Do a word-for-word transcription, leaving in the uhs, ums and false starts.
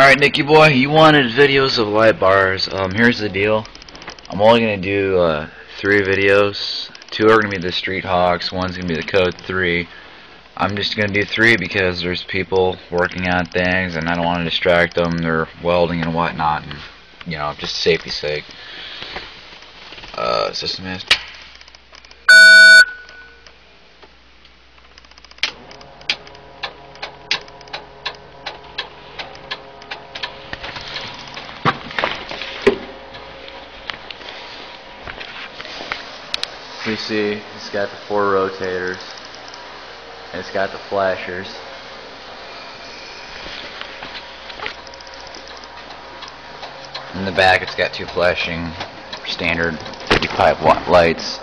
Alright, Nicky boy, you wanted videos of light bars. Um, here's the deal. I'm only going to do uh, three videos. Two are going to be the Street Hawks, one's going to be the Code three. I'm just going to do three because there's people working on things and I don't want to distract them. They're welding and whatnot, and, you know, just safety's sake. Uh, system is. You see, it's got the four rotators, and it's got the flashers. In the back, it's got two flashing standard fifty-five watt lights.